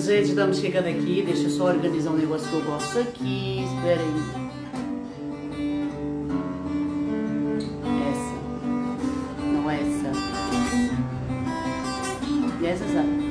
gente, estamos chegando aqui. Deixa eu só organizar um negócio que eu gosto aqui. Espera aí. Essa. Não essa. E essa, sabe?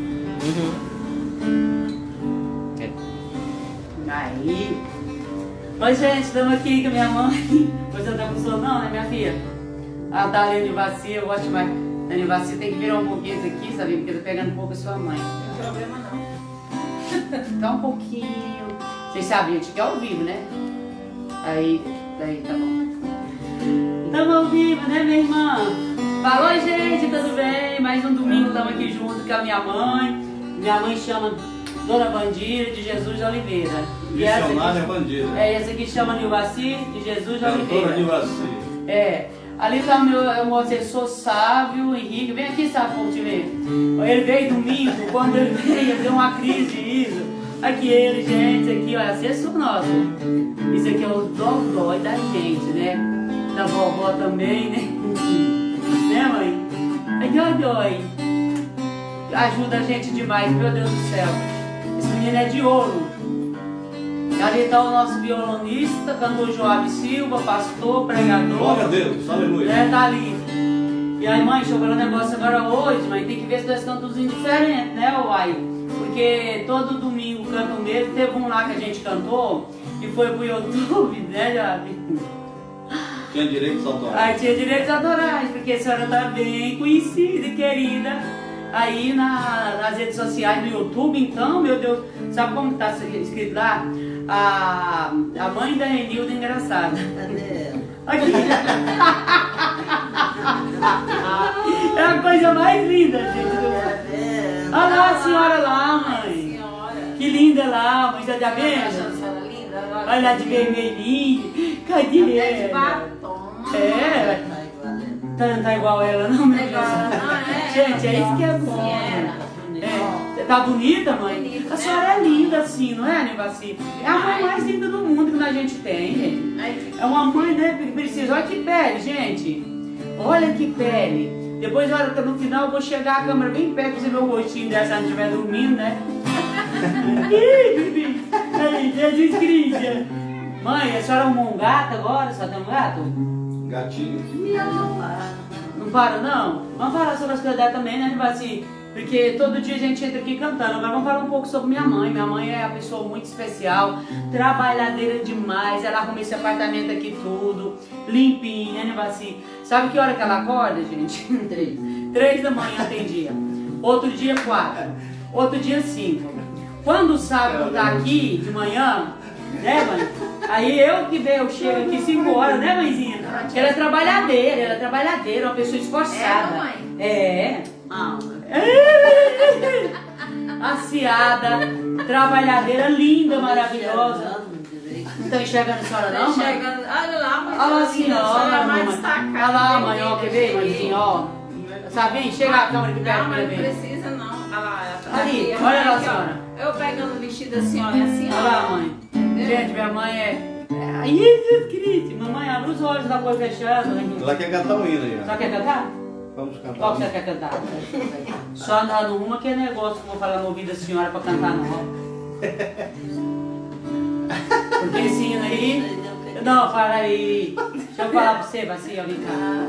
Aí. Oi, gente, estamos aqui com a minha mãe. Você não tá com sono, não, né, minha filha? Ela tá ali de vacina, eu gosto mais. Dani Vacina tem que virar um pouquinho isso aqui, sabe? Porque tá pegando um pouco a sua mãe. Não tem problema não. Tá um pouquinho. Vocês sabem, a gente quer ao vivo, né? Aí, daí tá bom. Estamos ao vivo, né, minha irmã? Fala, oi, gente, tudo bem? Mais um domingo estamos aqui junto com a minha mãe. Minha mãe chama Dona Bandira de Jesus de Oliveira. Missionária Bandira. Essa aqui chama Nilvaci de Jesus de Oliveira. Doutora Nilvaci. Ali está o meu assessor Sávio Henrique. Vem aqui, Sávio, pra te ver. Ele veio domingo, quando ele veio, deu uma crise de riso. Aqui ele, gente, aqui, olha, assessor nosso. Isso aqui é o dodói da gente, né? Da vovó também, né? Né, mãe? É dodói. Ajuda a gente demais, meu Deus do céu. Esse menino é de ouro. Ali está o nosso violonista, cantor Joab Silva, pastor, pregador. Glória a Deus, aleluia. Tá ali. E aí, mãe, deixa eu falar um negócio agora hoje, mas tem que ver se nós cantamos diferente, né, uai? Porque todo domingo canta o mesmo. Teve um lá que a gente cantou, e foi pro YouTube, né, Joab? Tinha direitos autorais. Aí tinha direitos autorais, porque a senhora tá bem conhecida e querida. Aí nas redes sociais, no YouTube, então, meu Deus, sabe como tá escrito lá? A mãe da Renilda engraçada. Cadê? Aqui. É a coisa mais linda, gente. Olha lá a senhora lá, mãe. Senhora. Que linda lá, mãe, você tá vendo? A senhora linda. Olha lá de vermelhinho. Cadê Até de ela? batom. É. Tá igual ela, não, meu Igual ela, não, é. Gente, é isso que é bom. Sim, Você tá bonita, mãe? Bonita, A senhora né? é linda assim, não é, Nilvaci? É a mãe mais linda do mundo que a gente tem, gente. É uma mãe, né, que precisa. Olha que pele, gente. Olha que pele. Depois, olha, no final eu vou chegar a câmera bem perto pra você ver o rostinho dela se ela não estiver dormindo, né? Aí, Jesus Cristo. Mãe, a senhora arrumou um gato agora? A senhora tem um gato? Gatinho. Não para, não? Vamos falar sobre as coisas dela também, né, Nilvaci? Porque todo dia a gente entra aqui cantando. Agora vamos falar um pouco sobre minha mãe. Minha mãe é uma pessoa muito especial, trabalhadeira demais. Ela arruma esse apartamento aqui tudo, limpinho, né, Nilvaci? Sabe que hora que ela acorda, gente? 3 da manhã tem dia. Outro dia 4. Outro dia 5. Quando o sábado tá aqui de manhã, né, mãe? Aí eu chego aqui 5 horas, né, mãezinha? Ela é trabalhadeira, uma pessoa esforçada. É, mãe? É. Aciada, trabalhadeira, linda, maravilhosa. Não tá enxergando a senhora não, mãe? Chegando, olha lá, mãe. Olha lá a senhora, mais mãe. destacada. Olha lá, mãe, ó, quer ver, mãezinha, ó. Sabe, chega a câmera aqui perto Não, pra mas não ver. precisa não. Olha lá, ela tá Ali, aqui, olha lá, aqui, ó. senhora. Eu pegando o vestido da senhora e a senhora. Olha lá, mãe. Gente, minha mãe é... Ai, Jesus Cristo. Mamãe, abre os olhos da coisa fechada. Ela quer cantar um hino aí, Só ó. quer cantar? Vamos cantar. Qual que você quer cantar? Só não uma que é negócio que eu vou falar no ouvido da senhora pra cantar, não. Porque esse hino aí... Não, fala aí. Deixa eu falar pra você, Bacia, vem cá.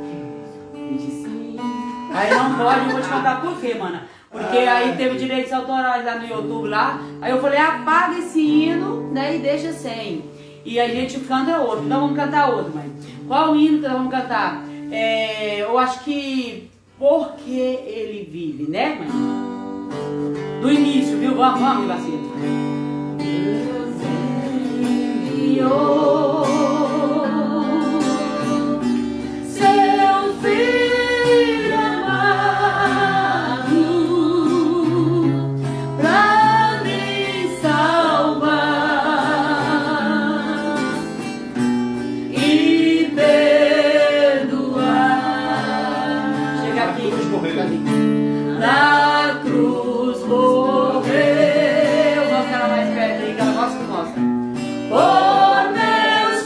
Aí não pode, eu vou te contar por quê, mana. Porque aí teve direitos autorais lá no YouTube lá. Aí eu falei, apaga esse hino, né, e deixa sem. E a gente canta outro. Então vamos cantar outro, mãe. Qual hino que nós vamos cantar? Eu acho que Porque Ele Vive, né, mãe? Do início, viu? Vamos, Bacia. Deus enviou seu filho amado pra me salvar e perdoar. Chega aqui, na cruz morreu. Mostra ela mais perto aí, que ela gosta que mostra. Por meus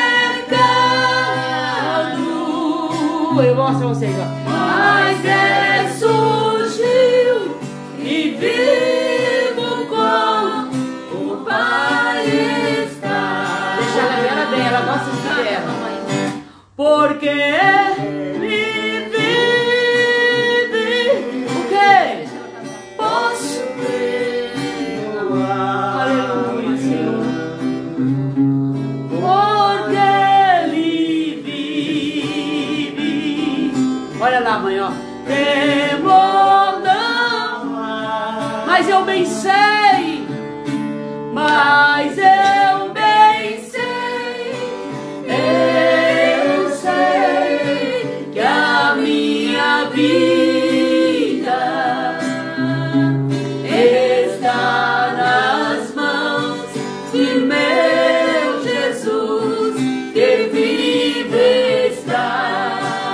pecados. Eu mostro a vocês, ó. Mas ressurgiu e vivo praças de guerra. Porque ele vive. O quê? Posso aleluia, Senhor. Porque ele vive. Olha lá, mãe, ó. Temor não há. Mas eu bem sei. Mas eu bem sei. Eu sei que a minha vida está nas mãos de meu Jesus, que vive está.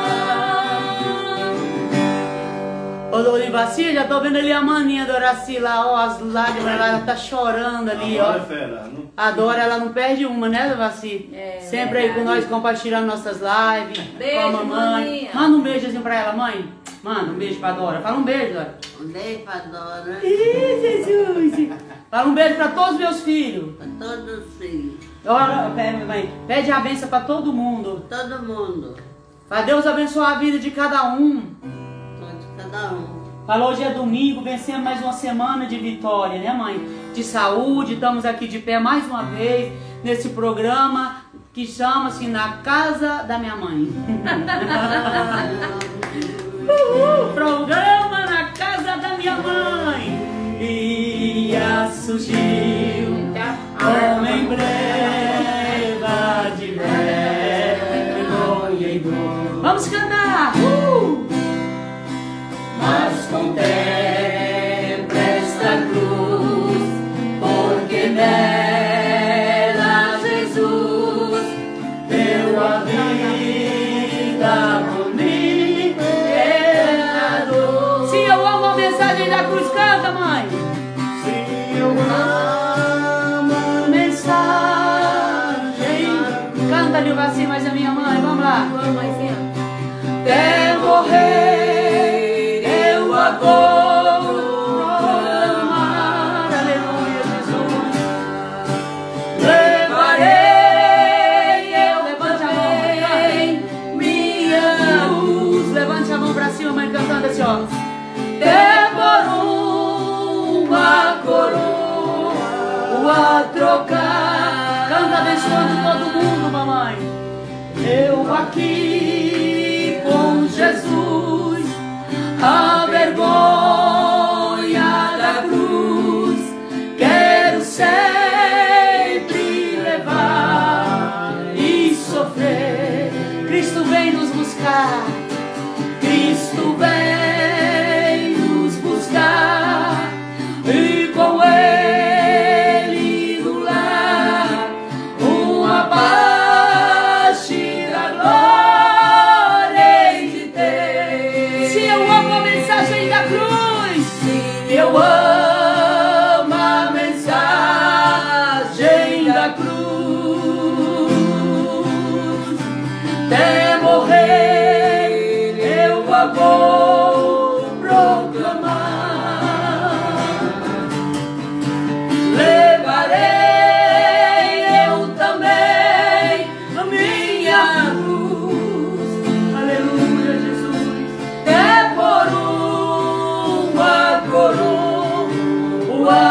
Ô, Dorivaci, já tô vendo ali a maninha do Horaci lá, ó, as lágrimas lá, ela tá chorando ali, ó. A Dora, ela não perde uma, né, Dorivaci? Sempre aí com nós, compartilhando nossas lives, Beijo, com a mamãe. maninha. Manda um beijozinho pra ela, mãe. Manda um beijo pra Dora. Fala um beijo, Dora. Um beijo pra Dora, Ih, Jesus. Fala um beijo pra todos os meus filhos. pra todos os filhos, Ora, mãe, pede a bênção pra todo mundo. todo mundo, Pra Deus abençoar a vida de cada um. cada um. Falou, hoje é domingo, vencemos mais uma semana de vitória, né, mãe? De saúde, estamos aqui de pé mais uma vez nesse programa que chama-se Na Casa da Minha Mãe. Programa Na Casa da Minha Mãe. E surgiu homem breva de vergonha e dor. Vamos cantar! Mas contempla esta cruz, porque nela Jesus deu a vida por mim, pecador. Se eu amo a mensagem da cruz, canta, mãe. Se eu amo a mensagem, canta, Nilvaci, mas a minha mãe, vamos lá. Vamos, mãezinha. Até morrer eu vou proclamar, aleluia, Jesus. Levarei eu, levante a mão, minha luz. Levante a mão pra cima, mãe, cantando assim, ó. Até por uma coroa trocar. Canta abençoando todo mundo, mamãe. Eu aqui com Jesus, a vergonha da cruz, quero sempre levar e sofrer. Cristo vem nos buscar, Cristo vem nos buscar, e com Ele no lar, uma parte da glória hei de ter. Se eu amo a mensagem da cruz, se eu amo a mensagem da cruz, até morrer eu vou proclamar. Levarei eu também a minha cruz, aleluia, Jesus, é por uma coroa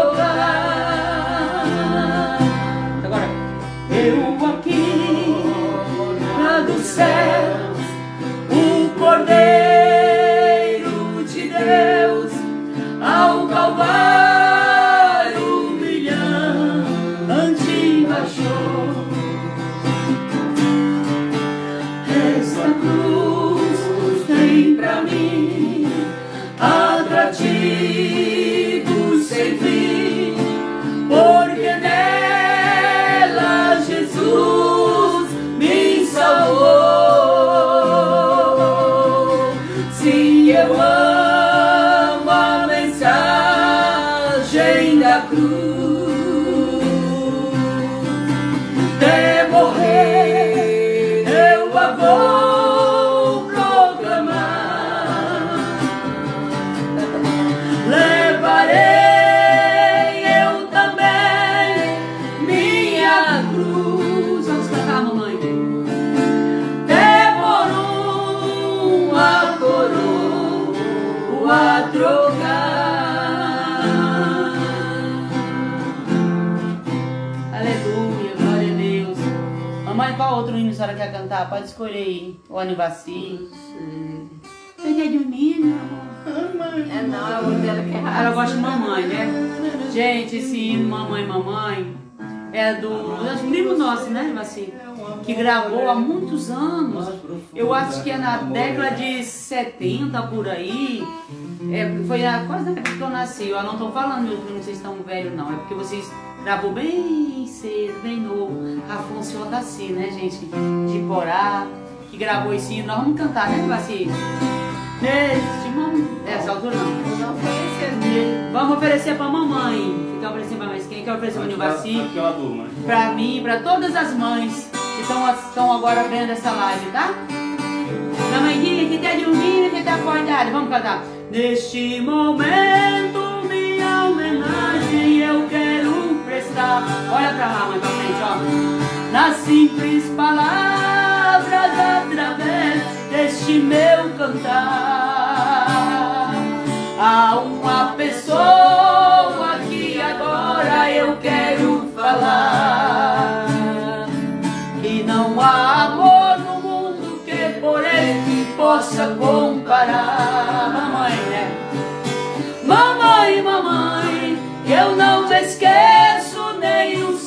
trocar. Agora, eu aqui lá dos céus, o Cordeiro de Deus ao Calvário brilhante baixou. Esta cruz tem pra mim atrativo sem fim, porque nela Jesus me salvou. Se eu amo a mensagem da cruz, até morrer eu a vou proclamar. Levarei eu também minha cruz. Vamos cantar, mamãe. Mamãe, qual outro hino a senhora quer cantar? Pode escolher aí. O aniversário. Você quer dormir, meu amor? É não, é o dela que é raro. Ela gosta de mamãe, né? Gente, esse hino Mamãe, Mamãe é dos primos nossos, né, Vassi? Que gravou há muitos anos. Eu acho que é na década de 70 por aí. Foi quase na época que eu nasci. Eu não estou falando, meus primos, vocês estão velhos, não. É porque vocês gravou bem cedo, bem novo. Afonso e Odaci, né, gente? De Porá, que gravou esse hino. Nós vamos cantar, né, Vassi? Neste momento. Essa altura não. Não conhecia. Vamos oferecer pra mamãe. Você quer oferecer pra mãe? Quem quer oferecer pro Nilvaci? Aquela turma, né? Pra mim, pra todas as mães que estão agora vendo essa live, tá? Mamãezinha, que tá dormindo, que tá acordada. Vamos cantar. Neste momento, minha homenagem eu quero prestar. Olha pra lá, mãe, pra frente, ó. Nas simples palavras, através deste meu cantar, há uma pessoa que agora eu quero falar, que não há amor no mundo que por ele possa comparar. Mamãe, né? Mamãe, mamãe, eu não esqueço nem um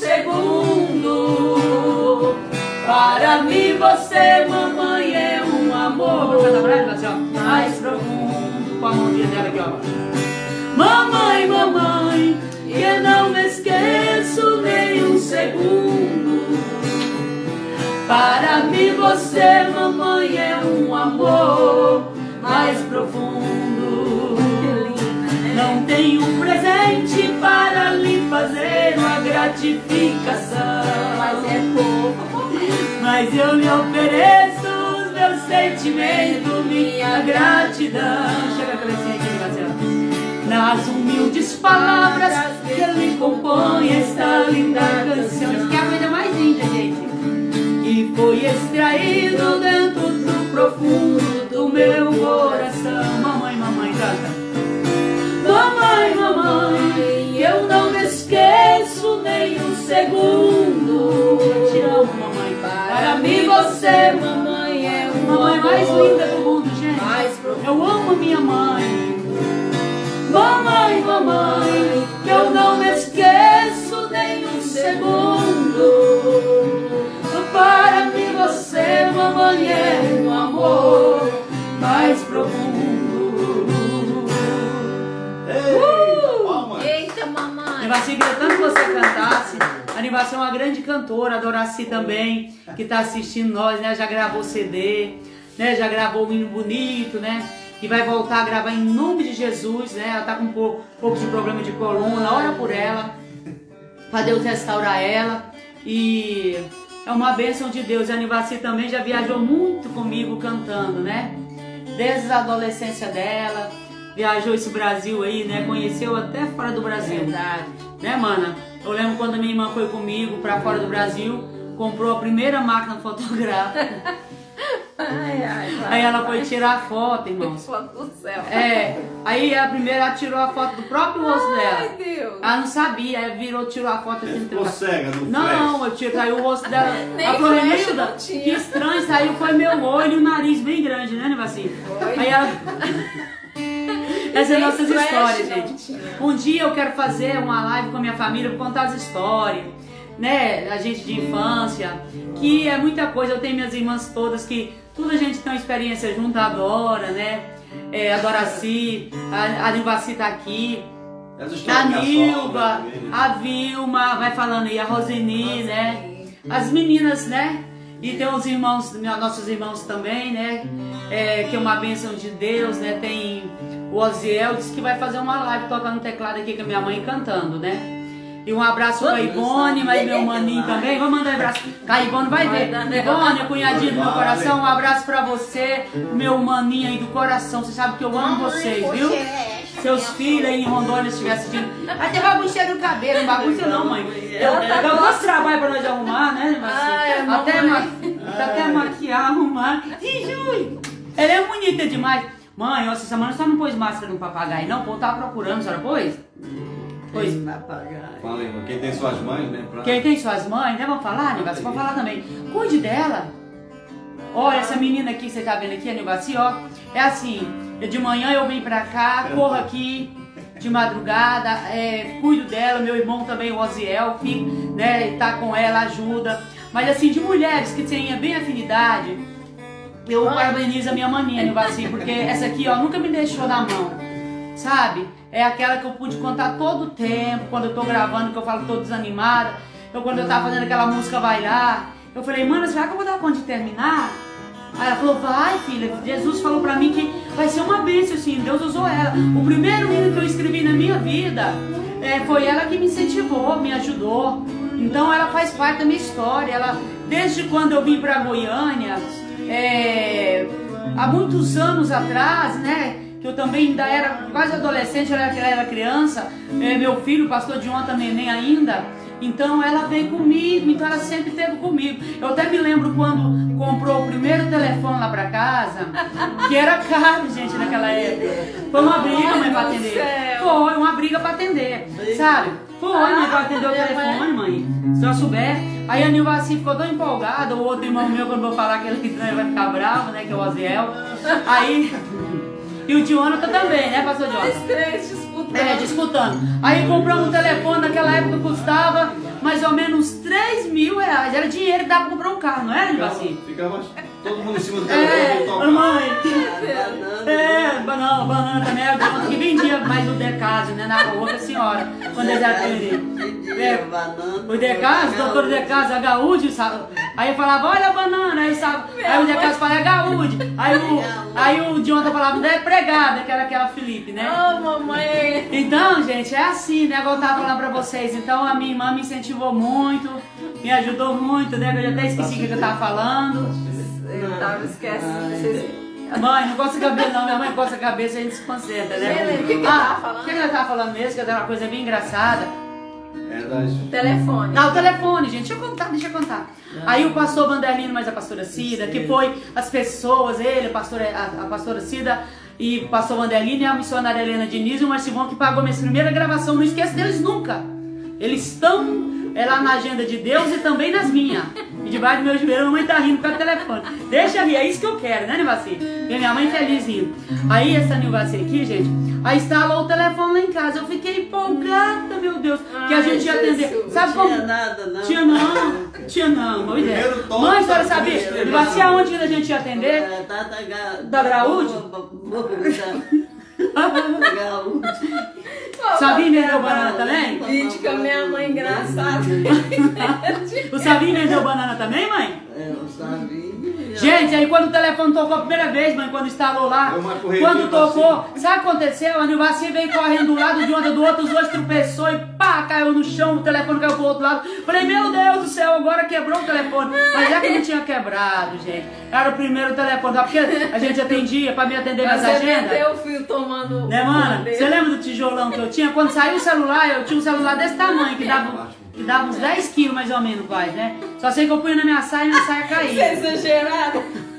segundo. Para mim você, mamãe, é um amor. Vamos cantar pra ela, assim, ó, mais profundo. Com a mãozinha dela aqui, ó. Mamãe, mamãe, eu não esqueço nem um segundo. Para mim você, mamãe, é um amor mais profundo. Não tenho presente para lhe fazer uma gratificação, Mas é pouco. mas eu lhe ofereço os meus sentimentos, minha gratidão. Chega a crescer aqui, Marcelo. Nas humildes palavras que ele compõe esta linda canção. Isso que é a coisa mais linda, gente. E foi extraído dentro do profundo do meu coração. Mamãe, mamãe, canta. Mamãe, mamãe, eu não me esqueço nem um segundo. Eu te amo, mamãe. Para mim você, mamãe, é a mamãe mais linda do mundo, gente. Eu amo minha mãe. Mamãe, mamãe, eu não me esqueço nem um segundo. Para mim você, mamãe, é um amor mais profundo. Eita, mamãe. Nilvaci queria tanto que você cantasse. A Nilvaci é uma grande cantora, a Doraci também, que está assistindo nós, né? Já gravou CD, né? Já gravou um hino bonito, né? E vai voltar a gravar em nome de Jesus, né? Ela tá com um pouco de problema de coluna, ora por ela, para Deus restaurar ela. E é uma bênção de Deus. A Nilvaci também já viajou muito comigo cantando, né? Desde a adolescência dela. Viajou esse Brasil aí, né? Conheceu até fora do Brasil. Verdade. Né, mana? Eu lembro quando a minha irmã foi comigo pra fora do Brasil, comprou a primeira máquina fotográfica. Aí ela foi tirar foto, irmãos. Foto do céu. Aí a primeira ela tirou a foto do próprio rosto dela. Ai, Deus. Ela não sabia, aí tirou a foto assim. Ficou cega no Não, eu saiu o rosto dela. Nem Ela falou, flash Nilda, não tinha. que estranho, saiu, foi meu olho e o nariz bem grande, né, Nilvaci? Aí ela... Essas são nossas flash histórias, não gente. tinha. Um dia eu quero fazer uma live com a minha família pra contar as histórias, né? A gente de infância, que é muita coisa. Eu tenho minhas irmãs todas que tudo a gente tem uma experiência junto, adora, né? A Doraci, a Nilvaci tá aqui, a Nilva, a Vilma, vai falando aí, a Roseni, né? As meninas, né? E tem os irmãos, nossos irmãos também, né? Que é uma bênção de Deus, né? Tem o Oziel, disse que vai fazer uma live tocando teclado aqui com a minha mãe cantando, né? E um abraço pra Ivone, mas meu maninho também. Vou mandar um abraço. A Ivone vai ver. Ivone, cunhadinha do meu coração, um abraço pra você, meu maninho aí do coração. Você sabe que eu amo vocês, viu? Seus filhos aí em Rondônia estiverem assistindo. Até bagunça no cabelo, não bagunça não, mãe. Eu gosto de trabalho pra nós arrumar, né? Até maquiar, arrumar. E Júlio, ela é bonita demais. Mãe, essa semana só não pôs máscara no papagaio, não? Pô, tava procurando, a senhora pôs? Pois. Quem vai pagar? Fala aí, quem tem suas mães, né? Quem tem suas mães, né? Vamos falar, Nilvaci? Vamos falar também. Cuide dela. Olha, essa menina aqui que você tá vendo aqui, a Nilvaci, ó. É assim, de manhã eu venho pra cá, corro aqui de madrugada, cuido dela, meu irmão também, o Oziel, fico, né? Tá com ela, ajuda. Mas assim, de mulheres que tenham bem afinidade, eu parabenizo a minha maninha, Nilvaci, porque essa aqui, ó, nunca me deixou na mão, sabe? É aquela que eu pude contar todo o tempo, quando eu tô gravando, que eu falo que tô desanimada. Quando eu tava fazendo aquela música Vai Lá, eu falei, mano, será que eu vou dar conta de terminar? Aí ela falou, vai filha, Jesus falou pra mim que vai ser uma bênção, assim, Deus usou ela. O primeiro hino que eu escrevi na minha vida, foi ela que me incentivou, me ajudou. Então ela faz parte da minha história. Ela, desde quando eu vim pra Goiânia, há muitos anos atrás, né, que eu também ainda era quase adolescente, ela era criança, meu filho, pastor Jonathan, neném ainda, então ela veio comigo, então ela sempre esteve comigo. Eu até me lembro quando comprou o primeiro telefone lá pra casa, que era caro, gente, naquela época. Foi uma briga, mãe, pra atender. Foi uma briga pra atender, sabe? Foi, mãe, pra atender o telefone, mãe. Se eu souber. Aí a Nilvaci ficou tão empolgada, o outro irmão meu, quando eu vou falar que ele vai ficar bravo, né, que é o Oziel. Aí... E o Jonathan também, né, pastor Jonathan? Os três disputando. Disputando. Aí compramos um telefone, naquela época custava mais ou menos 3 mil reais. Era dinheiro que dava pra comprar um carro, não era, Nilvaci? Ficava todo mundo em cima do telefone. Mãe. Banana. Banana também era Jonathan que vendia mais o Decásio, né, na outra senhora, quando eles atendiam. Banana. O Decásio, doutor Decásio, Agaúde, sabe? Aí eu falava, olha a banana, aí o Decásio falava, é Gaúde. Aí o Jonathan falava, não é pregada, que era aquela Felipe, né? Oh, mamãe. Então, gente, é assim, né? Igual eu tava falando pra vocês. Então, a minha irmã me incentivou muito, me ajudou muito, né? Eu já até esqueci o que eu tava falando. Eu tava esquecendo. Mãe, não coça a cabeça não, minha mãe coça a cabeça e a gente se concentra, né? O que eu tava falando? O que ela tava falando mesmo, que era uma coisa bem engraçada. Telefone. O telefone, gente, deixa eu contar. Aí o pastor Vanderlino, mais a pastora Cida, que foi as pessoas, ele, a pastora Cida e o pastor Vanderlino e a missionária Helena Diniz e o Marcivon, que pagou minha primeira gravação, não esqueço deles nunca. Eles estão lá na agenda de Deus e também nas minhas. E debaixo do meu joelho, a mamãe tá rindo com o telefone. Deixa rir, é isso que eu quero, né, Nilvaci? Ver minha mãe feliz rindo. Aí essa Nilvaci aqui, gente, aí instalou o telefone lá em casa. Eu fiquei empolgada, meu Deus, que a gente ia atender. Sabe como? Não tinha nada, não. Tinha não, boa ideia. Primeiro tom, Mãe, a senhora sabia? Nilvaci, aonde a gente ia atender? Da Graúde? Sabinho vendeu banana também? Vídeo com a minha mãe engraçada. O Sabinho vendeu banana também, mãe? Eu sabia. Gente, aí quando o telefone tocou a primeira vez, mãe, quando instalou lá, quando tocou, sabe o que aconteceu? A Nilvaci veio correndo do lado de onda do outro, os dois tropeçou e pá, caiu no chão, o telefone caiu pro outro lado. Falei, meu Deus do céu, agora quebrou o telefone. Mas já que não tinha quebrado, gente, era o primeiro telefone, porque a gente atendia pra me atender nas agendas. Você o fio tomando... Né, mana? Você lembra do tijolão que eu tinha? Quando saiu o celular, eu tinha um celular desse tamanho, que dava uns 10 quilos mais ou menos, quase, né? Só sei que eu punha na minha saia e minha saia caía. Você é exagerado.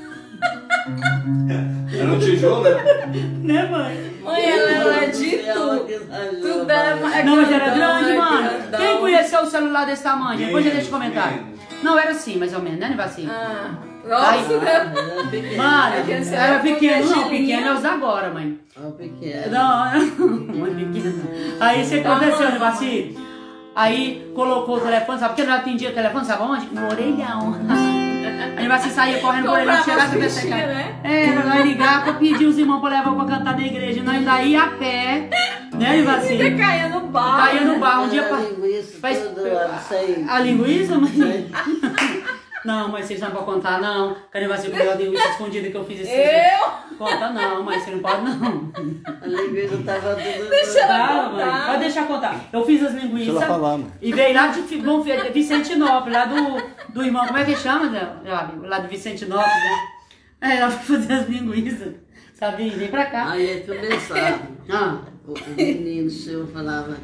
Era um tijolo, né? Né, mãe? Mãe, ela era de tudo. Tudo era... Não, mas era grande, mano. Quem conheceu o celular desse tamanho? Depois já deixa comentário. Não, era assim, mais ou menos, né, Nilvaci? Nossa, mano, era pequeno. Não, pequeno é os da agora, mãe. Pequeno. Não, pequeno. Aí o que aconteceu, Nilvaci? Aí colocou o telefone, sabe por que não atendia o telefone, sabe onde? No orelhão. A Nilvaci saía correndo por ele, chegar e pensar, né? Nós ligar pra pedir os irmãos pra levar pra cantar na igreja. Nós daí a pé, né, Nilvaci? Você caía no barro. Caía no barro. Um dia a linguiça, mãe? Não, mas vocês não podem contar, não. Que a Nilvaci comeu a linguiça escondida que eu fiz esse dia. Conta não, mas você não pode, não. A linguiça tava tudo... Deixa ela contar. Mãe, pode deixar contar. Eu fiz as linguiças. Deixa ela falar, mãe. E veio lá de Vicentinópolis, lá do irmão. Como é que chama, Zé? Lá de Vicentinópolis, né? Ela foi fazer as linguiças. Sabia? Vem pra cá. Aí começava. O menino seu falava...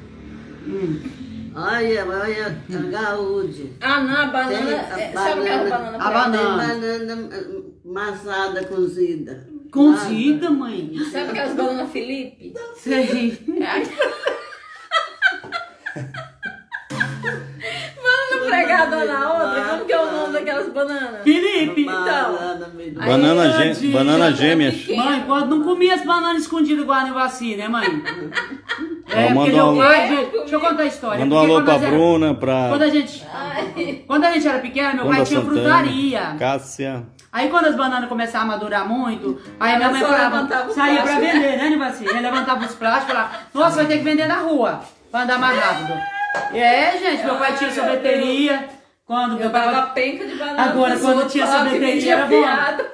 Olha, a gaúde. Não, a banana... Sabe o que é a banana? A banana. Tem banana amassada, cozida. Cozida, mãe? Sabe aquelas bananas Felipe? Sei. Banana pregada na outra? Como que é o nome daquelas bananas? Felipe, Então. Banana gêmeas. mãe, quando não comia as bananas escondidas igual a Nivaci, né, mãe? Ó, porque manda meu um pai, deixa eu contar a história. Manda um Porque alô quando pra nós era- Bruna, pra Quando a gente era pequeno, meu pai Wanda tinha Santana, frutaria. Cássia. Aí quando as bananas começavam a madurar muito, aí minha Ela mãe só falava, levantava os saía pra plásticos. vender, né, Nivaci? Ela levantava os plásticos e falava, nossa, vai ter que vender na rua, pra andar mais rápido. Gente, meu pai tinha sorveteria. Quando meu Eu pai... dava penca de banana. Agora, pros quando outros, tinha falava que sorveteria, vendia era bom. fiado.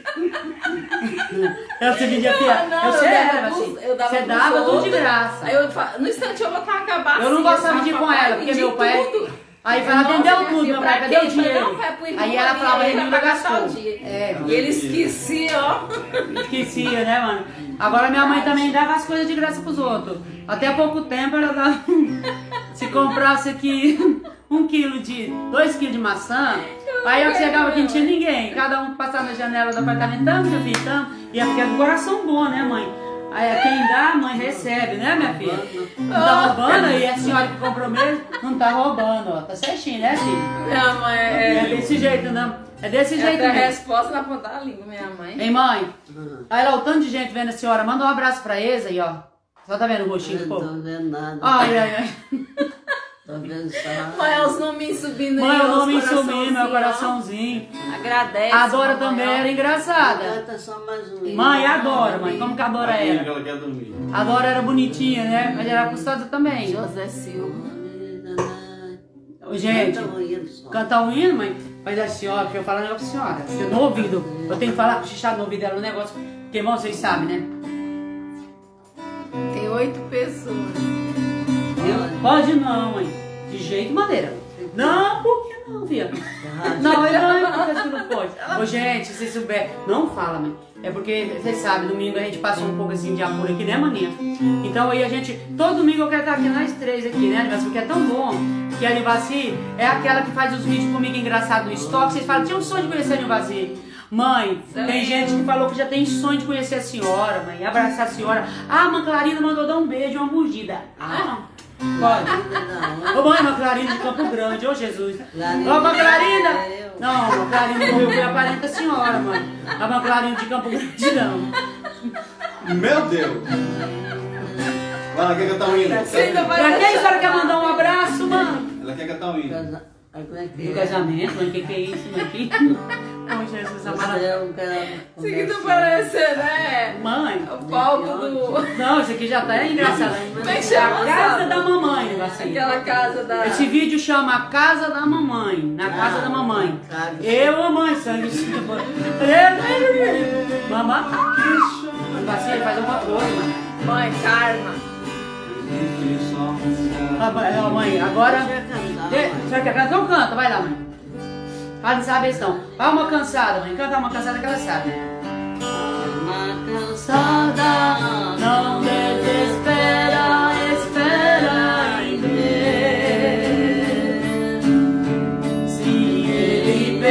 Você vendia piada. Não, Eu dava dava, pros- assim. eu dava Você pros dava tudo de outros. graça. Aí no instante eu botava uma bacia. Eu não gostava de ir com ela, porque meu pai... Aí falava, vendeu tudo, meu pai, cadê o dinheiro? Aí ela falava, Renilda gastou. E ele esquecia, ó. Esquecia, né, mano? Agora minha mãe também dava as coisas de graça pros outros. Até há pouco tempo ela dava... Se comprasse aqui 2 quilos de maçã, aí eu chegava aqui não tinha ninguém. Cada um passava na janela do apartamento, tanto, meu filho, tanto. E é porque é do coração bom, né, mãe? Aí quem dá, a mãe recebe, né, minha filha? Não tá roubando, aí a senhora que comprou mesmo não tá roubando, ó. Tá certinho, né, filho? Minha mãe É desse jeito, não. É desse jeito Até a mesmo. resposta na ponta da língua, minha mãe. Hein, mãe? Aí lá o tanto de gente vendo a senhora, manda um abraço pra eles aí, ó. Só tá vendo o rostinho do Não povo? tô vendo nada. Ai, ai, ai. Tô vendo só. Mãe, é os nomes subindo aí. Mãe, o os nome sumiu, meu coraçãozinhos, coraçãozinho. ó. Agradece. A Dora mamãe, também ó. era engraçada. Canta só mais um. Mãe, a Dora, mãe. Como que a Dora Que era? ela quer dormir. A Dora era bonitinha, né? Mas era custosa também. José Silva. Ô, gente, cantar um hino, mãe. Mas a senhora, que eu falo um negócio pra senhora. Porque no ouvido, eu tenho que falar, cochichar no ouvido dela um negócio. Porque, irmão, vocês sabem, né? Tem 8 pessoas. Pode não, mãe. De jeito e maneira. Não, por que não, filha? Não, eu não pode. Ô, gente, se vocês souberem, não fala, mãe. É porque, vocês sabem, domingo a gente passou um pouco assim de amor aqui, né, maninha? Então aí a gente, todo domingo eu quero estar aqui nós três aqui, né, Nivaci? Porque é tão bom que a Nivaci é aquela que faz os vídeos comigo engraçado no estoque. Vocês falam, tinha um sonho de conhecer a Nivaci. Mãe, tem gente que falou que já tem sonho de conhecer a senhora, mãe, abraçar a senhora. Ah, a mãe Clarina mandou dar um beijo, uma mordida. Ah, pode. Ô mãe, uma Clarina de Campo Grande, ô Jesus. Ô, mãe Clarina. Não, a Clarina morreu, foi a parente da senhora, mãe. A mãe Clarina de Campo Grande, não. Meu Deus! Vai, ela quer cantar um hino. Você ainda vai Pra quem a deixar- senhora quer mandar um abraço, mãe? Ela quer cantar um hino. Do casamento, mãe, que é isso, mãe? Que... Ô, Jesus, amada. Isso aqui tá parecendo, né? Mãe. O palco do... Não, isso aqui já tá engraçado. Como é que chama, A casa sabe? da mamãe, Nivaci. Aquela casa da... Esse vídeo chama A Casa da Mamãe. Na casa da mamãe. Eu, mamãe, sangue. Mamãe. Nivaci, faz alguma coisa, mãe. Mãe, karma. Mãe, agora. Você quer cantar? Então canta, vai lá, mãe. Ela não sabe isso não. Vai uma cansada, mãe. Canta uma cansada que ela sabe. Uma cansada, Não desespera, espera em Deus. Se Ele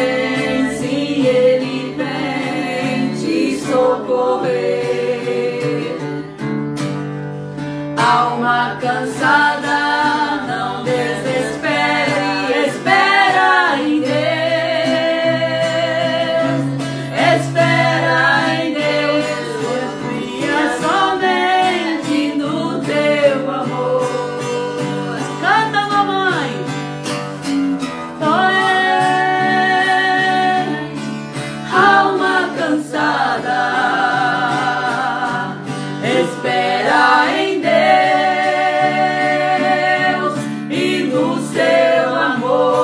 vem te socorrer. Alma cansada, não desespere, espera em Deus. Espera em Deus, confia somente no teu amor. Canta, mamãe. Alma cansada, espera em Deus e no seu amor.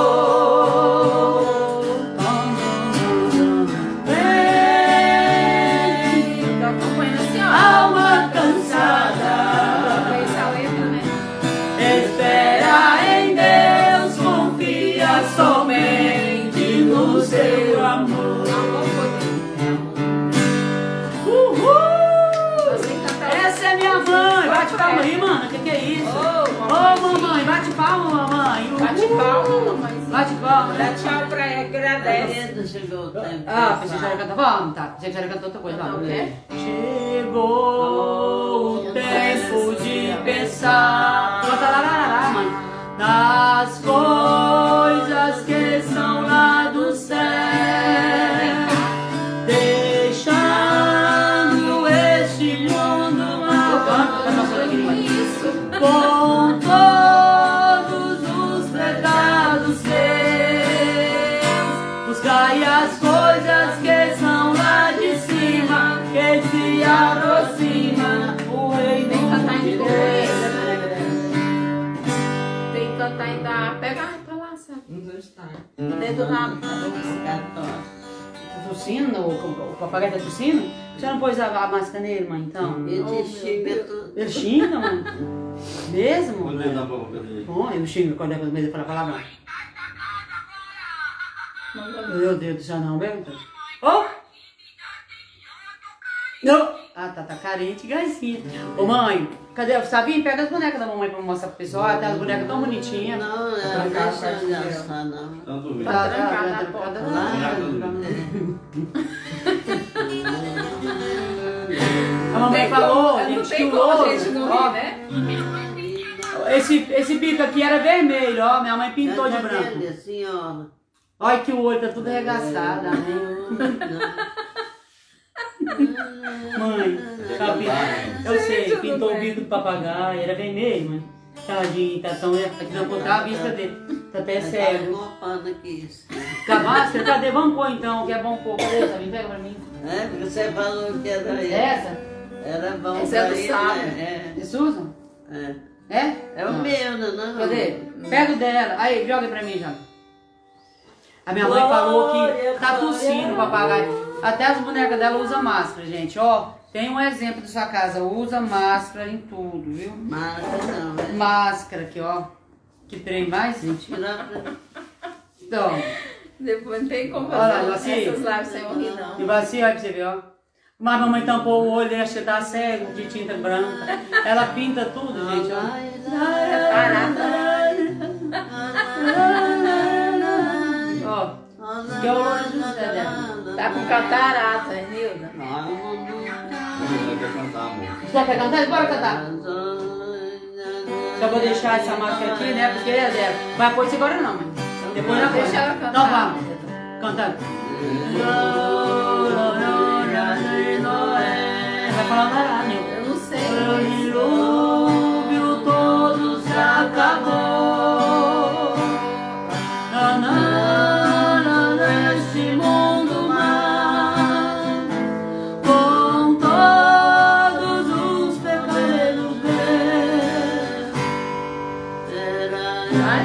Vem, Tô acompanhando assim, ó. alma cansada, Conhece a letra, né? espera em Deus, confia somente no seu amor. Não vou poder. Uhul! Você cantar. Essa é minha mãe! Bate palma aí, mano. Que é isso? Ô, Ô, mamãe, bate palma, mamãe. Uhul! Bate palma, mamãe. Bate palma, Dá né? tchau pra ela, agradece. ainda chegou o tempo. Ah, pensei que já era cantar. Vamos, tá. Pensei que já era cantar outra coisa. Cantar o Vamos. quê? Chegou o tempo de pensar. Canta lá, lá, lá, lá. tá ainda. Pega tá lá, sabe? Dedo na. Tá tossindo? O papagaio tá tossindo? Você não pôs a máscara nele, mãe, então? Ele xinga tudo. Ele xinga, mãe? Mesmo? Olha na boca dele. Bom, ele xinga quando é com medo de falar palavrão. Meu Deus do céu, não, pergunta. Oh! Não! Ah, tá carente, gracinha. Ô mãe, cadê? Sabinha? Pega as bonecas da mamãe pra mostrar pro pessoal. Ah, tem as bonecas tão bonitinhas. Não, ela não deixa eu gastar, não. Tanto vídeo. Tá trancada a porta. A mamãe falou, não gente, que tem o como a olho, gente não ó, rir, né? esse bico aqui era vermelho, ó. Minha mãe pintou de branco. Dele, assim, ó. Olha que o olho tá tudo arregaçado, amém. Mãe, sabe, eu sei, pintou o bico do papagaio, era vermelho, mãe. Tadinho, tá tão. Aqui não botar a vista dele, tá até cego. Tá pano aqui. Com a máscara, cadê? Vamos pôr então, que é bom pôr. Cadê? Tá, pega pra mim. É, porque você falou que era ele. Essa? Era bom Esse pra é do ele, sábio. né? Vocês usam? É. É? É o meu, não. Cadê? Pega o dela. Aí, joga pra mim, joga. A minha mãe falou que tá tossindo o papagaio. Até as bonecas dela usam máscara, gente. Ó, tem um exemplo da sua casa. Usa máscara em tudo, viu? Máscara não, né? Máscara aqui, ó. Que trem mais, gente. Tirar pra... Então, Depois não tem como Olha lá, fazer assim. essas lives sem eu rir, não. e vai assim, olha pra você ver, ó. Mas a mamãe tampou o olho e acha que tá cego, de tinta branca. Ela pinta tudo, gente, ó. Ó, que é o olho do Zé dela. Tá com catarata, Nilda. Ela quer cantar, amor. Você quer cantar? Bora cantar. Só vou deixar essa máscara aqui, né? Porque vai pôr isso agora não, mãe. Depois ela Deixa põe. ela cantar. Então vamos. Cantando. Vai falar lá, meu. Eu não sei. O dilúvio todo se acabou. Neste mundo mar, com todos os pecados meus. Vai.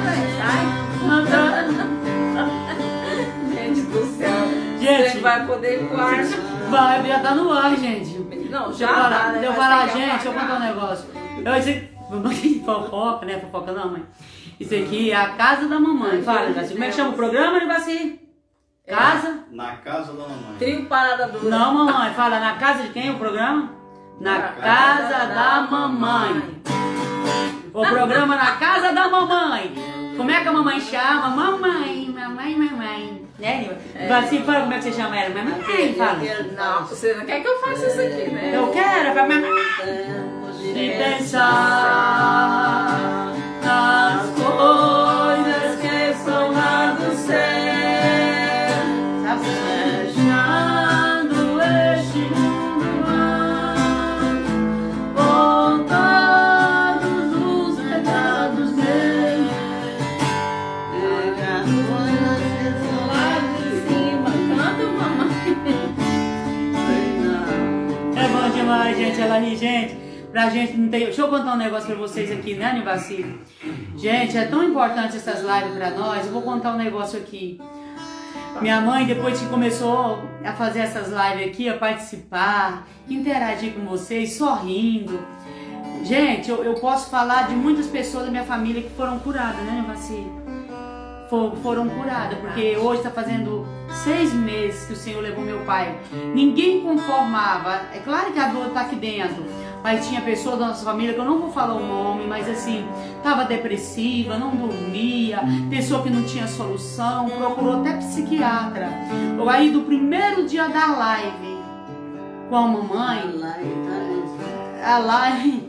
Gente do céu. Gente. Você vai poder ir pro ar. Vai, já tá no ar, gente. Não, Deixa já eu falar, tá, né? deixa eu Vai falar, pegar gente, uma deixa eu contar um negócio. Eu disse, fofoca, né? Fofoca não, mãe. Isso aqui é a casa da mamãe. Fala, Nevaci. Como é que chama o programa, Nevaci? Casa? Na casa da mamãe. Trio Parada Dura. Não, mamãe. Fala, na casa de quem o programa? Na casa da mamãe. O programa na casa da mamãe. Como é que a mamãe chama? Mamãe. Né, Nevaci, fala como é que você chama ela. Mamãe, fala. Não, você não quer que eu faça isso aqui, né? Eu quero, fala, mamãe. De pensar nas coisas que são lá do céu, fechando este mundo mar, com todos os pecados meus. Lá de cima, canta, mamãe. É bom demais, gente, ela ri, gente. Pra gente não ter... Deixa eu contar um negócio pra vocês aqui, né, Nevaci? Gente, é tão importante essas lives pra nós. Eu vou contar um negócio aqui. Minha mãe, depois que começou a fazer essas lives aqui, a participar, interagir com vocês, sorrindo. Gente, eu posso falar de muitas pessoas da minha família que foram curadas, né, Nevaci? Foram curadas, porque hoje está fazendo 6 meses que o Senhor levou meu pai. Ninguém conformava. É claro que a dor está aqui dentro, mas tinha pessoas da nossa família, que eu não vou falar o nome, mas assim, estava depressiva, não dormia, pessoa que não tinha solução, procurou até psiquiatra. Aí do primeiro dia da live com a mamãe, a live,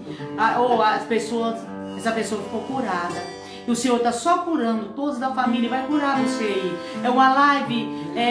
essa pessoa ficou curada. E o Senhor está só curando todos da família, vai curar você aí. É uma live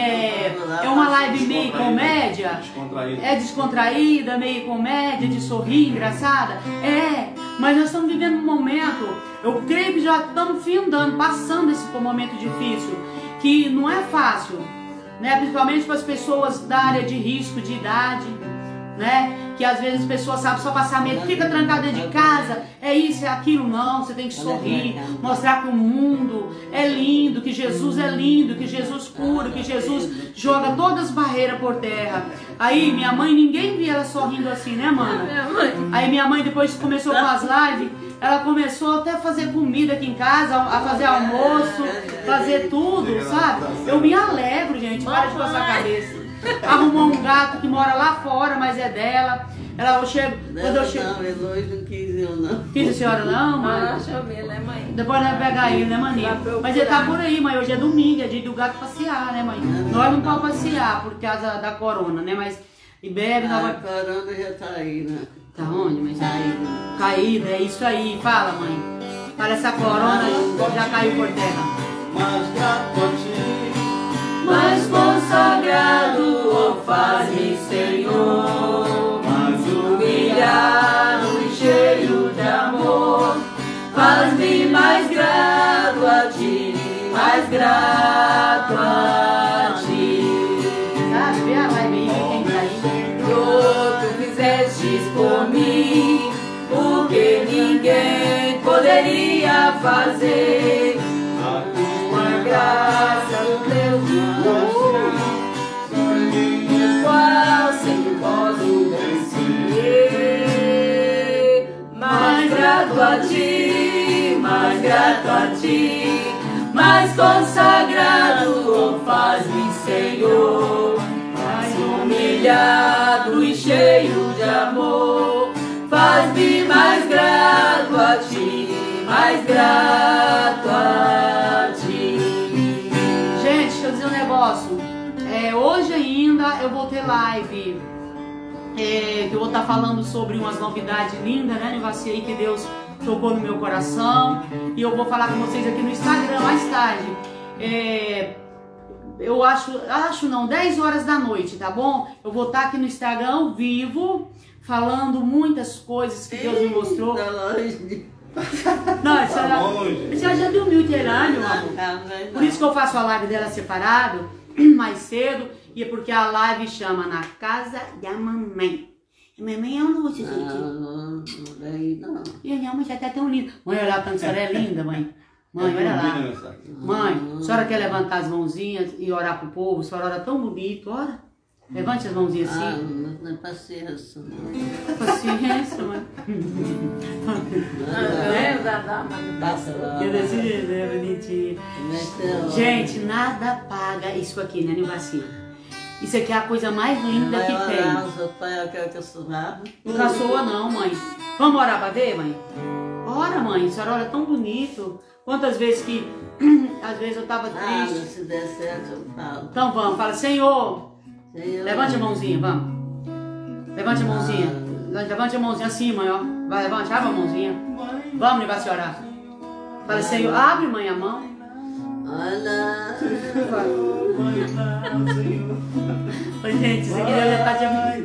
meio comédia. Descontraída. É descontraída, meio comédia, de sorrir, engraçada. É, mas nós estamos vivendo um momento, eu creio que já estamos findando, passando esse momento difícil, que não é fácil, né? Principalmente para as pessoas da área de risco, de idade, né? porque às vezes as pessoas sabem só passar medo, fica trancado dentro de casa, é isso, é aquilo, não, você tem que sorrir, mostrar que o mundo é lindo, que Jesus é lindo, que Jesus cura, que Jesus joga todas as barreiras por terra. Aí minha mãe, ninguém via ela sorrindo assim, né, mano? Aí minha mãe depois começou com as lives, ela começou até a fazer comida aqui em casa, a fazer almoço, fazer tudo, sabe? Eu me alegro, gente, para de coçar a cabeça. Arrumou um gato que mora lá fora, mas é dela. Eu chego, quando eu chego... Não, Eloy não quis eu não. Quis a senhora não, mãe? Ah, deixa eu ver, né, mãe? Depois nós vai pegar ele, né, maninha? Mas ele tá por aí, mãe. Hoje é domingo, é dia do gato passear, né, mãe? Nós não podemos passear por causa da corona, né? Mas e bebe, nós A vai... corona já tá aí, né? Tá onde, mãe? Caída. Caída, é isso aí. Fala, mãe. Fala, essa corona já caiu por terra. Mas grato a ti, Mais consagrado, ó, faz-me, Senhor, mais humilhado e cheio de amor. Faz-me mais grato a ti, mais grato a ti. Sabe, vê a live aí, vê quem tá aí. Tu fizestes por mim o que ninguém poderia fazer. a Uma graça do Deus qual sem posso vencer. Mais grato a ti, mais grato a ti, mais consagrado, oh, faz-me, Senhor, mais humilhado e cheio de amor. Faz-me mais grato a ti, mais grato a ti. Gente, deixa eu dizer um negócio. Hoje ainda eu vou ter live. Que eu vou estar falando sobre umas novidades lindas, né, Nivaci, aí que Deus tocou no meu coração. E eu vou falar com vocês aqui no Instagram mais tarde. Eu acho não, 10 horas da noite, tá bom? Eu vou estar aqui no Instagram ao vivo, falando muitas coisas que Deus me mostrou. Tá longe. Não, a senhora já dormiu inteirão, meu amor. Não, Por isso que eu faço a live dela separado, mais cedo, e é porque a live chama Na Casa da Mamãe. A mamãe é um luxo, gente. não, daí não. E a minha mãe já tá tão linda. Mãe, olha lá, tanto a senhora é linda, mãe. Mãe, olha lá. Mãe, a senhora quer levantar as mãozinhas e orar pro povo? A senhora ora tão bonito, ora. Levante as mãozinhas assim. Não é paciência, não. Paciência, mãe. Passa lá. Que desse jeito, né, bonitinho. Gente, nada paga isso aqui, né, Nivaci? Isso aqui é a coisa mais linda que tem. Seu pai quer que eu surrava. Não caçoa não, mãe. Vamos orar pra ver, mãe? Ora, mãe, a senhora ora tão bonito. Quantas vezes que... Às vezes eu tava triste. Se der certo, eu falo. Então vamos, fala, Senhor, Senhor, levante a mãozinha, vamos. Levante a mãozinha. Levante a mãozinha assim, mãe, ó. Vai, levante, abre a mãozinha. Vamos, Nivaci, orar. Fala, Senhor, abre, mãe, a mão. olha. Oi, gente, isso aqui já tá te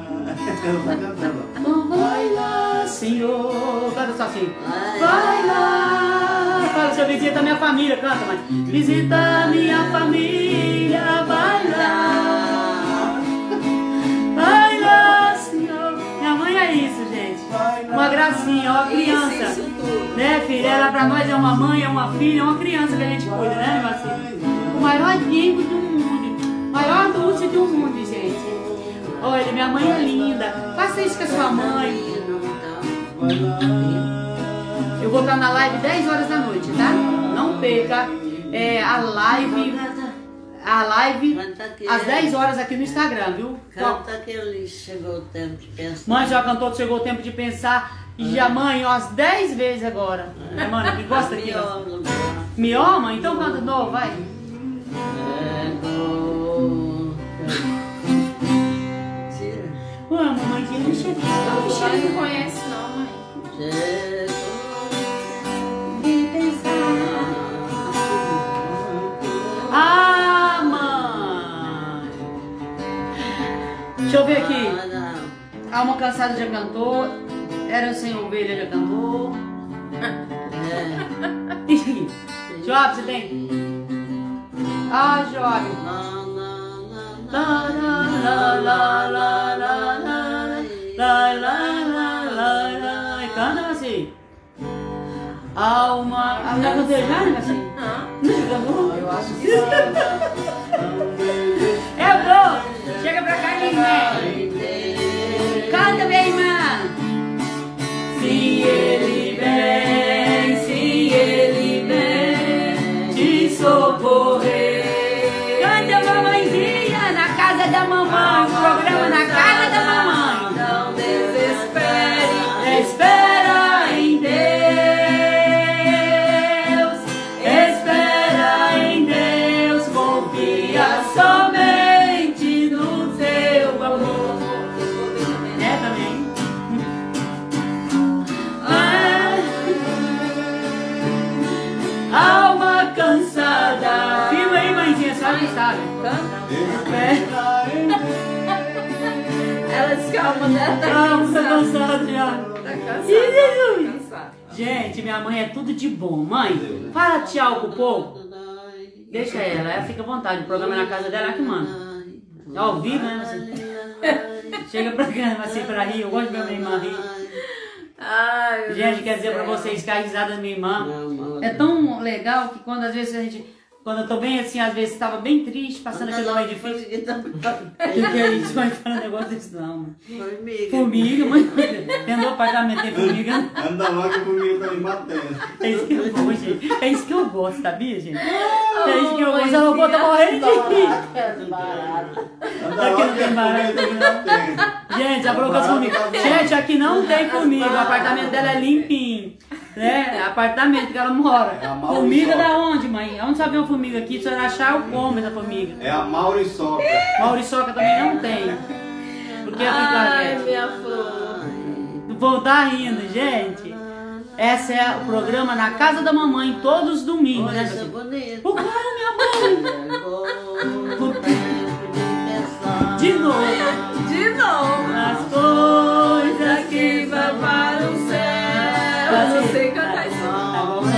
Então vai lá, Senhor. Canta só assim. Vai lá. Fala, Senhor, visita a minha família. Canta, mãe. Visita a minha família. Vai lá. Vai lá, Senhor. Minha mãe é isso, gente. Uma gracinha, ó, criança. Isso tudo. Né, filha? Ela pra nós é uma mãe, é uma filha, é uma criança que a gente cuida, né, Marcinho? O maior amigo do mundo. Maior dulce do mundo, gente. Olha, minha mãe é linda. Faça isso com a sua mãe. Eu vou estar na live 10 horas da noite, tá? Não perca a live às 10 horas aqui no Instagram, viu? Canta aquele chegou o tempo de pensar. Mãe já cantou, chegou o tempo de pensar. E já, mãe, ó, as 10 vezes agora. É, mano, que gosta aqui, ó. Mió, mãe? Então canta de novo, vai. Ué, mamãe, que não chega. Não conhece não, mãe. De pensar. Ah, mãe. Deixa eu ver aqui. Alma Cansada já cantou. Era Sem Ovelha já cantou. Job, você tem? Ah, Job. La, la, la, la, la, la. Lai, lai, lai, lai, lai. Canta assim. Alma. Ah, já cantei já, né? Assim? Eu acho que sim. É bom. Chega pra cá, irmã. Canta, minha irmã. Se ele vem te socorrer. Canta, mamãezinha, na casa da mamãe. O programa na casa da mamãe. Não desespere. Espera em Deus. Espera em Deus. Confia somente no seu amor. É também. Alma cansada. Filma aí, mãezinha, sabe? Canta. É. Ela disse que a alma dela tá Alma cansada. cansada já. Tá cansada. Ih, Jesus. Tá cansada. Gente, minha mãe é tudo de bom. Mãe, fala tchau pro povo. Deixa ela fica à vontade. O programa é na casa dela, ela que manda. É ao vivo, né? Assim. Chega pra cá, assim, pra rir. Eu gosto de ver minha irmã rir. Ai, meu Gente, Deus quer do dizer pra céu. vocês que a risada da minha irmã é tão legal que quando às vezes a gente. Quando eu tô bem assim, às vezes estava bem triste, passando aquele momento difícil. O que é isso? Vai falar um negócio desse não, mano. Formiga, mãe. Dentro do apartamento tem formiga. Anda logo que comigo tá me batendo. É isso que eu gosto, gente. É isso que eu gosto, sabia, gente? É isso que eu gosto. Ela não tá morrendo de rir. Anda logo que comigo tá me batendo. Gente, a broca das formigas. Gente, aqui não tem formiga. O apartamento dela é limpinho. Né? Apartamento que ela mora. É a Mauriçoca. Formiga da onde, mãe? Onde sabe uma formiga aqui? Se você achar, eu como essa formiga. É a Mauriçoca. Mauriçoca também não tem. Porque Ai, fica. minha flor. O povo tá rindo, gente. Esse é o programa na casa da mamãe, todos os domingos, né? Coisa bonita. O qual, minha mãe? De novo. De novo. As coisas Que vai para o céu. Eu não sei cantar isso. Tá bom,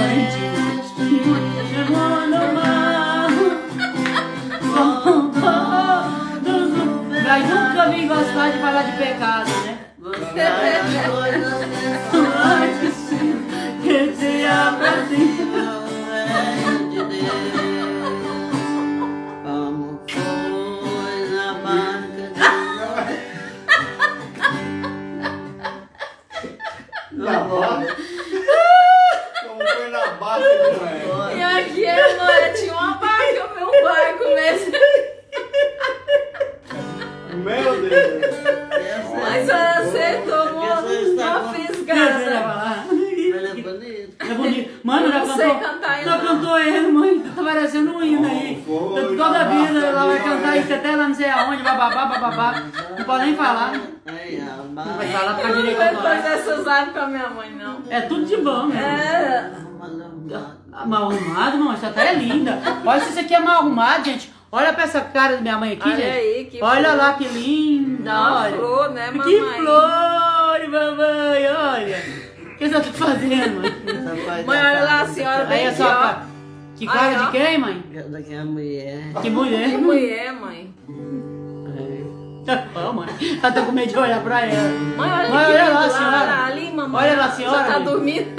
mas nunca vim gostar de falar de pecado, né? Que te abrace. Como foi na barca Na barca? Como foi na barca, E aqui, mano, tinha uma barca, meu barco mesmo. Meu Deus. Mas você tomou uma fisgada. Ela é bonita. É bonito. Mano, já Eu não sei cantou. cantar ainda Já não. cantou ele, mãe. Tá parecendo um hino aí. Toda a vida ela vai cantar isso até lá não sei aonde, bababá, bababá. Não pode nem falar. Não vai falar pra direito Não vai agora. fazer essas lives com a minha mãe, não. É tudo de bom, meu. É. Mal arrumado, mamãe. Essa até é linda. Olha se isso aqui é mal arrumado, gente. Olha pra essa cara da minha mãe aqui, Olha gente. aí, que Olha flor. lá que linda, Uma olha. flor, né, mamãe? Que flor, mamãe, olha. O que você tá fazendo, mãe? Mãe, olha lá, a senhora Aí bem é aqui, só ó. pra... Que cara Aí, ó. de quem, mãe? Daquela mulher. Que mulher. Que mulher, mãe. Ó, mãe. Ela tá com medo de olhar pra ela. Mãe, olha Mãe, aqui, olha lá, lá, senhora. lá, ali, mamãe. Olha lá, a senhora, Já tá mãe. dormindo.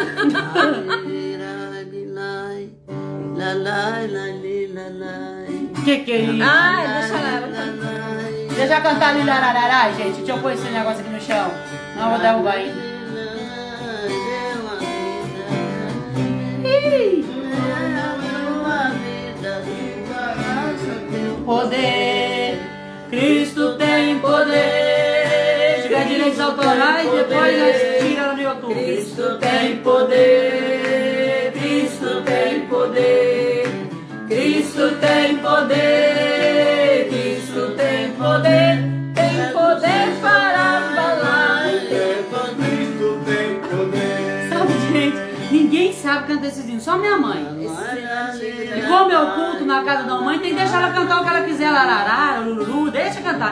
Que é isso? Ai, deixa ela cantar. Deixa eu cantar ali, lararará, gente. Deixa eu pôr esse negócio aqui no chão. Não, eu vou derrubar aí. Poder, Cristo tem poder. Tiver direitos autorais, depois nós tira no YouTube. Cristo tem poder, Cristo tem poder, Cristo tem poder, Cristo tem poder, Tem poder para falar. Cristo tem poder. Sabe, gente, ninguém sabe cantar esses hinos, só minha mãe. E como é o culto na casa da mãe, tem que deixar ela cantar o que ela quiser, larará, lululu, deixa cantar.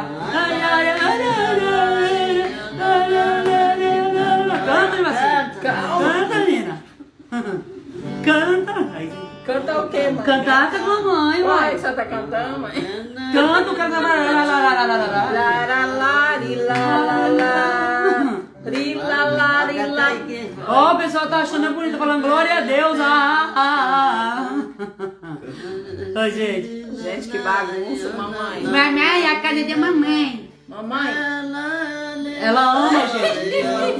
Canta, Marcinho. Canta, menina. Canta. Aí, Canta o quê, mãe? cantar com a mamãe, Uai, uai. você tá cantando, mãe? Canta, canta, Laralari, la, la, la. Rilalá. Ó, o pessoal tá achando bonito, falando glória a Deus. Ô, gente. Gente, que bagunça, mamãe. Mamãe, a casa de mamãe. Mamãe. Ela ama, gente.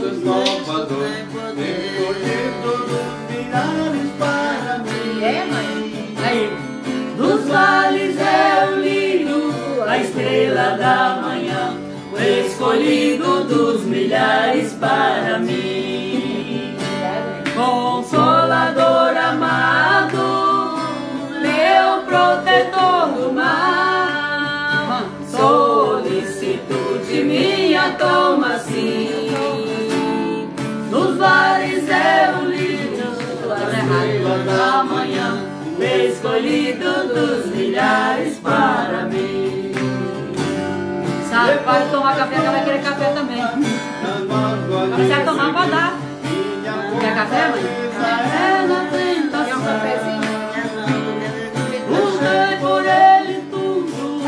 É, mãe? Aí. Dos vales é o lírio, a estrela da manhã, o escolhido dos milhares para mim. Consolador amado, meu protetor do mar, solicitude minha toma sim. Nos vales é o lírio, a estrela da manhã, escolhido dos milhares para mim. Sabe, para tomar café, ela vai querer café também. Você vai tomar, pode dar. Quer café, mãe? Café na tentação. Quer um cafezinho? Busquei por ele tudo.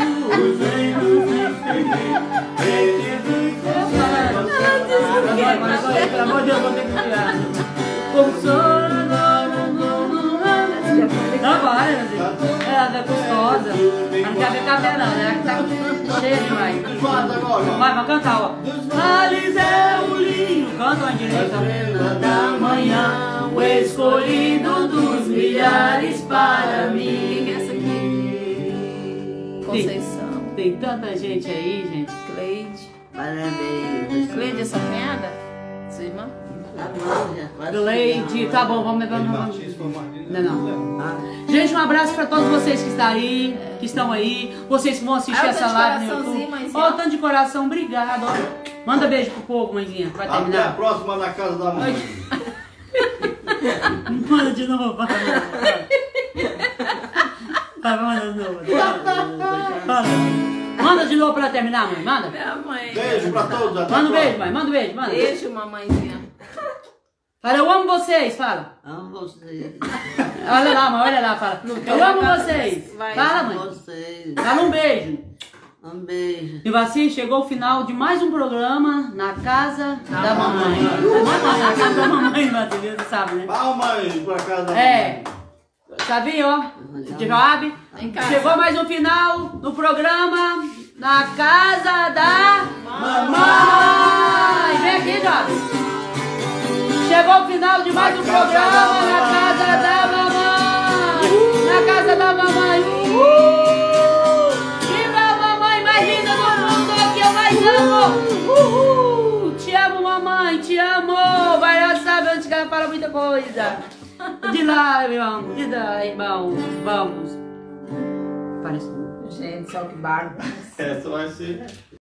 Pelo amor de Deus, vou ter que tirar. Não vai, ela é gostosa. Ela não quer ver café não, ela tá cheia demais. Vai cantar, ó. Vales é o linho, canta uma direita. Da manhã, o escolhido dos milhares para mim. Quem é essa aqui? Conceição. Tem tanta gente aí, gente. Cleide. Parabéns. Cleide, essa cunhada? Sua irmã? Cleide, tá bom, vamos levar no. Não. Gente, um abraço pra todos vocês que estão aí, vocês que vão assistir Olha o essa tanto de live no coraçãozinho, YouTube. mãezinha. Ó, tanto de coração, obrigado. Ó. Manda beijo pro povo, mãezinha, vai Até a terminar. próxima na casa da mãe. Manda de novo, vai. Vai, manda de novo. Manda de novo pra terminar, mãe, manda. Minha mãe. Beijo pra todos. Até a Manda um beijo, próxima. mãe, manda um beijo, manda. Beijo, mamãezinha. Fala, eu amo vocês, fala. Amo vocês. Olha lá, mãe, olha lá, fala. Eu amo vocês. Vai. Fala, Amo mãe. vocês. Fala um beijo. Um beijo. E assim, chegou o final de mais um programa na casa da mamãe. Na casa da mamãe, Matheus, você sabe, né? Palma aí pra casa da mãe. É. Sabia, ó? De Joab. Em casa. Chegou mais um final do programa na casa da mamãe. Vem aqui, Joab. Chegou o final de mais um programa na casa da mamãe. Na casa da mamãe. Viva a mamãe mais linda do mundo que eu mais amo. Te amo, mamãe, te amo. Vai lá, sabe onde que ela fala muita coisa. De lá, meu irmão. De lá, irmão. Vamos. Parece. Gente, só que barba. Essa vai ser.